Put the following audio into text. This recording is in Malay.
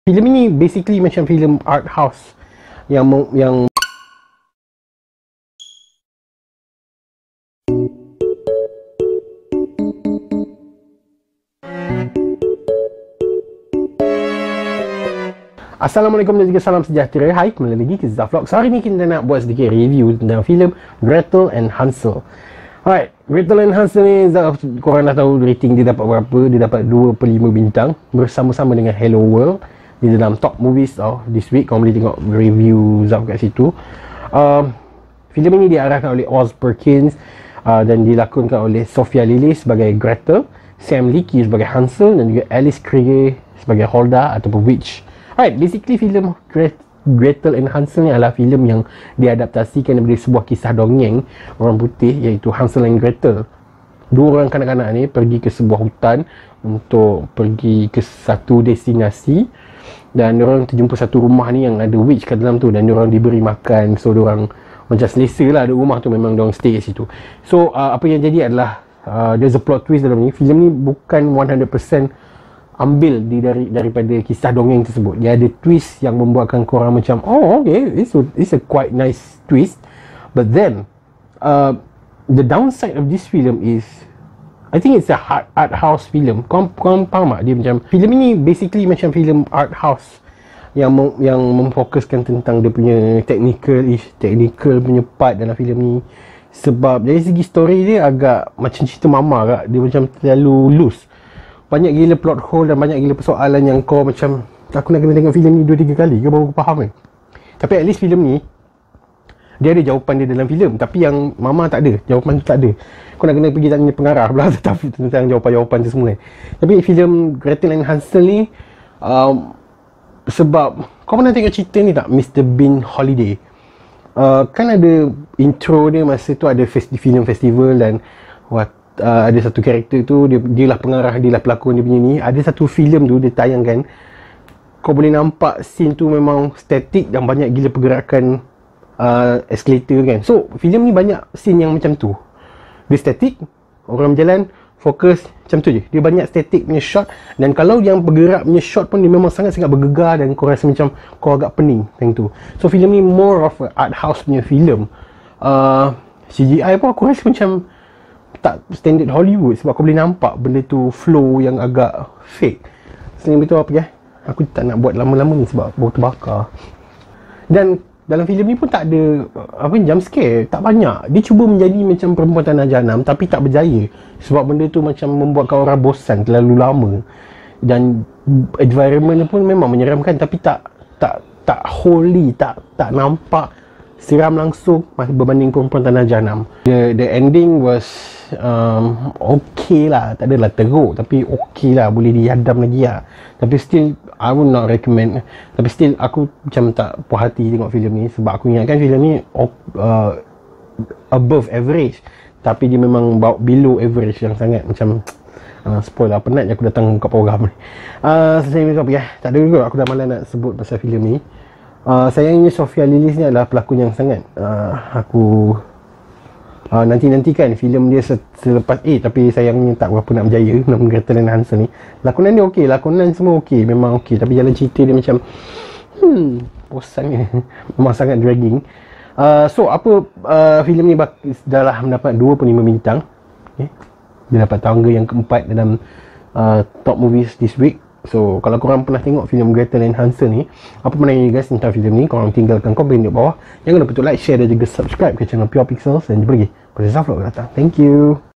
Filem ini basically macam filem art house yang Assalamualaikum dan juga salam sejahtera. Hai, kembali lagi ke Zaf Vlogs. Hari ni kita nak buat sedikit review tentang filem Gretel and Hansel. Alright, Gretel and Hansel ni korang dah tahu rating dia dapat berapa. Dia dapat 2/5 bintang bersama-sama dengan Hello World di dalam top movies of this week. Korang boleh tengok review Zaf kat situ. Filem ini diarahkan oleh Oz Perkins dan dilakonkan oleh Sophia Lillis sebagai Gretel, Sam Leakey sebagai Hansel dan juga Alice Krige sebagai Holda ataupun Witch. Alright, basically filem Gretel and Hansel ni adalah filem yang diadaptasikan daripada sebuah kisah dongeng orang putih, iaitu Hansel and Gretel. Dua orang kanak-kanak ni pergi ke sebuah hutan untuk pergi ke satu destinasi, dan diorang terjumpa satu rumah ni yang ada witch kat dalam tu, dan diorang diberi makan. So diorang macam selesa lah ada rumah tu, memang diorang stay kat situ. So apa yang jadi adalah there's a plot twist dalam ni. Filem ni bukan 100% ambil daripada kisah dongeng tersebut. Dia ada twist yang membuatkan korang macam, oh okay, it's a quite nice twist. But then the downside of this film is, I think it's a art house film. Korang faham tak? Dia macam, filem ini basically macam filem art house yang memfokuskan tentang dia punya technical punya part dalam filem ni. Sebab dari segi story dia agak macam cerita mama kak. Dia macam terlalu loose. Banyak gila plot hole dan banyak gila persoalan yang kau macam, aku nak kena tengok filem ni 2-3 kali ke baru aku faham kan. Tapi at least filem ni dia ada jawapan dia dalam filem, tapi yang mama tak ada, jawapan tu tak ada. Kau nak kena pergi tanya pengarah pula tentang jawapan-jawapan tu semua kan. Tapi filem Gretel and Hansel ni sebab kau pernah tengok cerita ni tak, Mr. Bean Holiday? Kan ada intro dia, masa tu ada film festival, dan ada satu karakter tu, dia lah pengarah, dia lah pelakon dia punya ni. Ada satu filem tu dia tayangkan, kau boleh nampak scene tu memang static dan banyak gila pergerakan escalator kan. So filem ni banyak scene yang macam tu. Dia static, orang berjalan, fokus, macam tu je. Dia banyak static punya shot, dan kalau yang bergerak punya shot pun dia memang sangat-sangat bergegar, dan kau rasa macam kau agak pening macam tu. So filem ni more of a art house punya filem. CGI pun aku rasa macam tak standard Hollywood, sebab kau boleh nampak benda tu flow yang agak fake. Selain itu apa ya, aku tak nak buat lama-lama ni sebab baru terbakar. Dan dalam filem ni pun tak ada jump scare, tak banyak. Dia cuba menjadi macam perempuan tanah jahanam tapi tak berjaya, sebab benda tu macam membuatkan orang bosan terlalu lama. Dan environment pun memang menyeramkan, tapi tak holy, tak nampak seram langsung berbanding perempuan tanah jahanam. The ending was okay lah, tak adalah teruk, tapi okay lah, boleh dihadam lagi lah. Tapi still I would not recommend. Tapi still aku macam tak puas hati tengok filem ni, sebab aku ingatkan filem ni above average, tapi dia memang below average yang sangat macam spoil lah, penat je aku datang buka program ni. Saya ni apa ya, tak ada juga, aku dah malas nak sebut pasal filem ni. Sayangnya Sophia Lillis ni adalah pelakon yang sangat aku nanti-nantikan filem dia selepas tapi sayangnya tak berapa nak berjaya dalam Gretel and Hansel ni. Lakonan dia okey, lakonan semua okey, memang okey, tapi jalan cerita dia macam bosan ni. Memang sangat dragging. So apa filem ni dah lah mendapat 2/5 bintang. Okay. Dia dapat tangga yang keempat dalam top movies this week. So kalau korang pernah tengok filem Gretel and Hansel ni, apa pandangan you guys tentang filem ni? Korang tinggalkan komen di bawah. Jangan lupa untuk like, share dan juga subscribe ke channel Pure Pixels, dan jumpa lagi pada Zaf Vlog datang. Thank you.